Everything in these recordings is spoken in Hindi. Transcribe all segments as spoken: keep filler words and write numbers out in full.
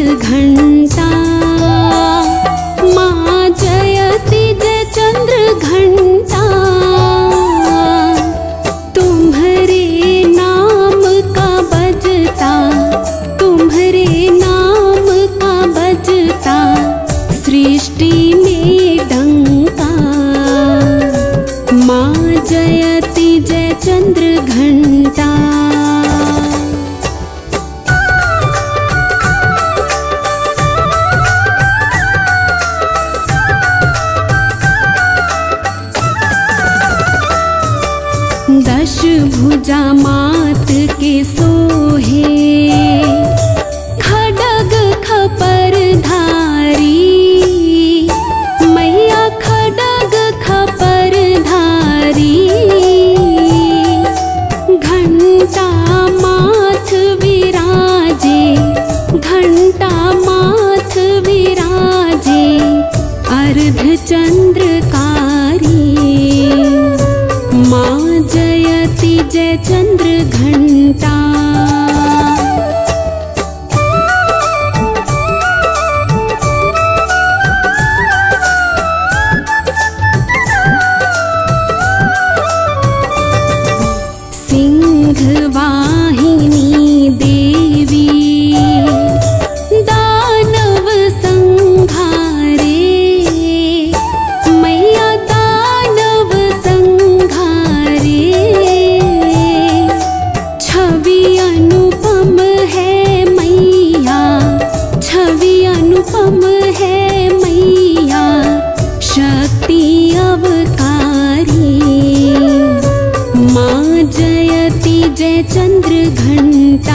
चंद्र घंटा। माँ जयति जय चंद्र घंटा, तुम्हारे नाम का बजता, तुम्हारे नाम का बजता सृष्टि में डंका। माँ जयति जय चंद्र घंटा। दश भुजा मात के सोहे, खड्ग खपर धारी। मैया खड्ग खपर धारी, घंटा माथ विराजे, घंटा माथ विराजे अर्ध चंद्रकारी। माँ जयति जय चंद्र घंटा। सिंह वाहिनी देवी, दानव संघारे। मैया दानव संघारे, छवि अनुपम है मैया, छवि अनुपम है मैया शक्ति अवकारी। माँ जयति जय चंद्र घंटा।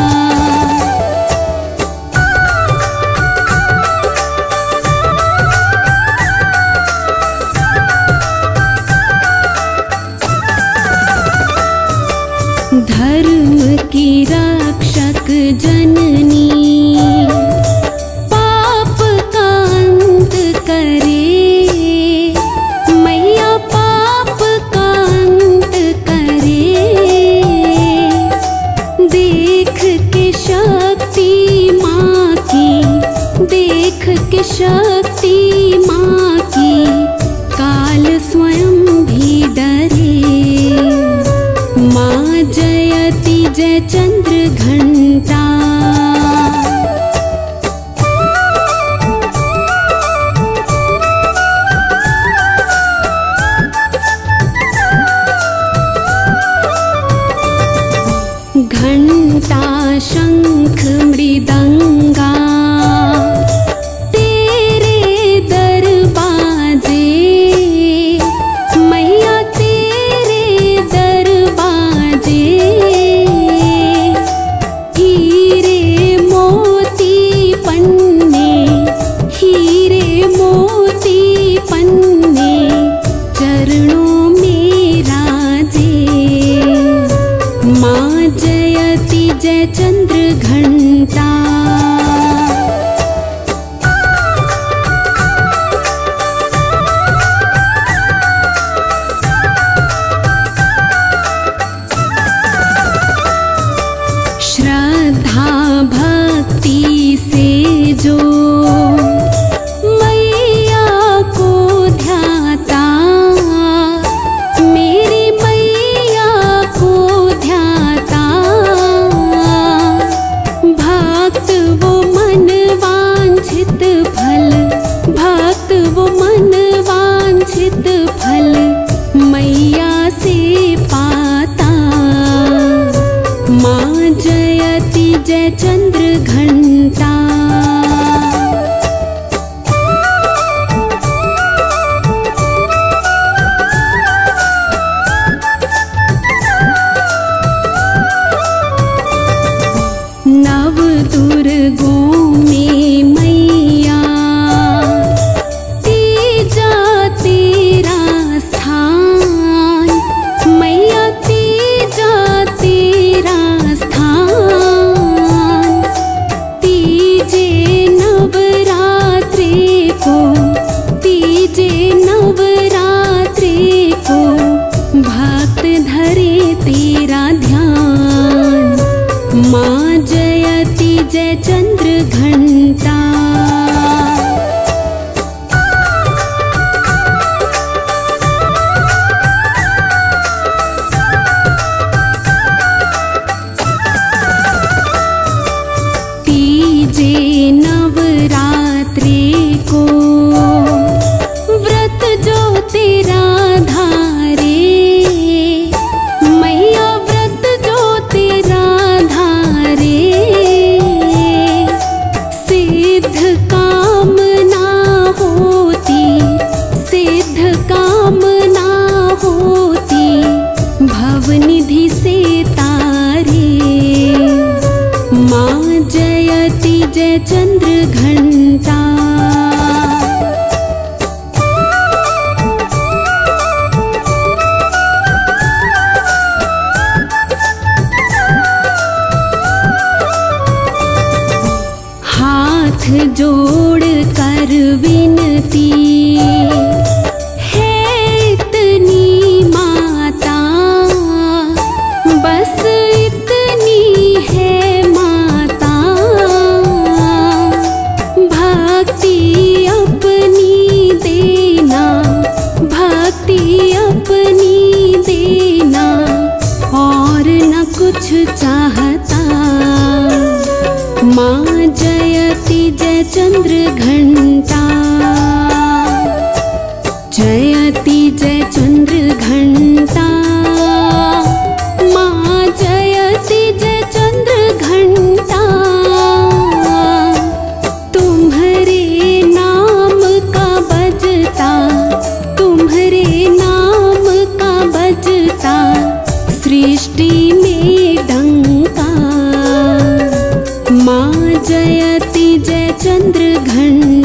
धर्म की रक्षक जननी, पाप का अंत करे। मैया पाप का अंत करे, देख के शक्ति माँ की, देख के शक्ति माँ की काल स्वयं भी डरे। माँ जयति जय चंद्र घंटा। घंटा शंख मृदंगा, तेरे दरबाजे। मैया तेरे दरबाजे, हीरे मोती पन्ने, हीरे मोती पन्ने चरणों में राजे। माँ जयति जय चंद्र घंटा। श्रद्धा भक्ति से जो मैया को ध्याता, मेरी मैया को ध्याता देना और न कुछ चाहता। माँ जयति जय चंद्र घंटा, जयति जय चंद्र घंटा। माँ जयति जय चंद्र घंटा, तुम्हारे नाम का बजता, तुम्हारे नाम का बजता सृष्टि में डंका। माँ जयति जय चंद्र घंटा।